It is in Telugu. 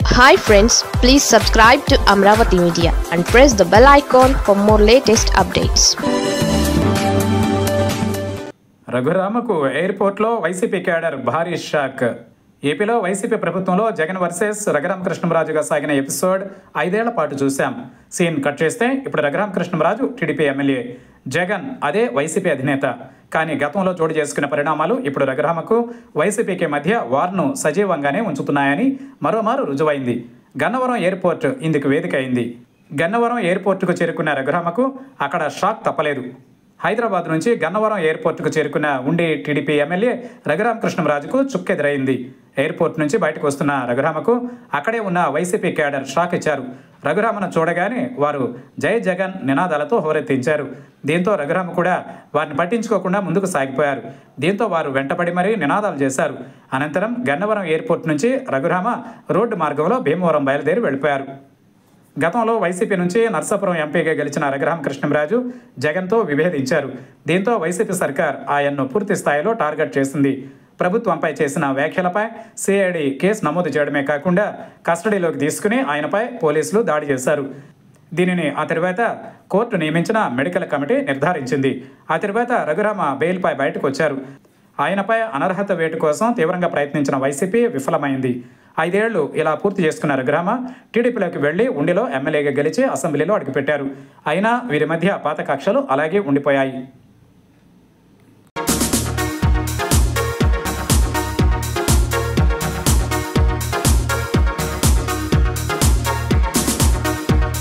Hi friends, please subscribe to Amravati Media and press the bell icon for more latest updates. రఘురామకు ఎయిర్పోర్ట్లో వైసీపీ క్యాడర్ భారీ షాక్. ఏపీలో వైసీపీ ప్రభుత్వంలో జగన్ వర్సెస్ రఘురామకృష్ణంరాజుగా సాగిన ఎపిసోడ్ 5 ఏళ్ల పాటు చూశాం. సీన్ కట్ చేస్తే ఇప్పుడు రఘురామకృష్ణంరాజు టీడీపీ ఎమ్మెల్యే, జగన్ అదే వైసీపీ అధినేత. కానీ గతంలో చోటు చేసుకున్న పరిణామాలు ఇప్పుడు రఘురామకు వైసీపీకి మధ్య వార్ను సజీవంగానే ఉంచుతున్నాయని మరోమారు రుజువైంది. గన్నవరం ఎయిర్పోర్ట్ ఇందుకు వేదిక అయింది. గన్నవరం ఎయిర్పోర్టుకు చేరుకున్న రఘురామకు అక్కడ షాక్ తప్పలేదు. హైదరాబాద్ నుంచి గన్నవరం ఎయిర్పోర్టుకు చేరుకున్న ఉండి టీడీపీ ఎమ్మెల్యే రఘురామకృష్ణంరాజుకు చుక్కెదురైంది. ఎయిర్పోర్ట్ నుంచి బయటకు వస్తున్న రఘురామకు అక్కడే ఉన్న వైసీపీ క్యాడర్ షాక్ ఇచ్చారు. రఘురామను చూడగానే వారు జై జగన్ నినాదాలతో హోరెత్తించారు. దీంతో రఘురామ కూడా వారిని పట్టించుకోకుండా ముందుకు సాగిపోయారు. దీంతో వారు వెంటపడి మరీ నినాదాలు చేశారు. అనంతరం గన్నవరం ఎయిర్పోర్ట్ నుంచి రఘురామ రోడ్డు మార్గంలో భీమవరం బయలుదేరి వెళ్ళిపోయారు. గతంలో వైసీపీ నుంచి నర్సాపురం ఎంపీగా గెలిచిన రఘురామకృష్ణంరాజు జగన్తో విభేదించారు. దీంతో వైసీపీ సర్కార్ ఆయన్ను పూర్తి స్థాయిలో టార్గెట్ చేసింది. ప్రభుత్వంపై చేసిన వ్యాఖ్యలపై సిఐడి కేసు నమోదు చేయడమే కాకుండా కస్టడీలోకి తీసుకుని ఆయనపై పోలీసులు దాడి చేశారు. దీనిని ఆ తర్వాత కోర్టు నియమించిన మెడికల్ కమిటీ నిర్ధారించింది. ఆ తర్వాత రఘురామ బెయిల్పై బయటకు వచ్చారు. ఆయనపై అనర్హత వేటు కోసం తీవ్రంగా ప్రయత్నించిన వైసీపీ విఫలమైంది. 5 ఏళ్లు ఇలా పూర్తి చేసుకున్న రఘురామ టీడీపీలోకి వెళ్లి ఉండిలో ఎమ్మెల్యేగా గెలిచి అసెంబ్లీలో అడుగుపెట్టారు. అయినా వీరి మధ్య పాత కక్షలు అలాగే ఉండిపోయాయి.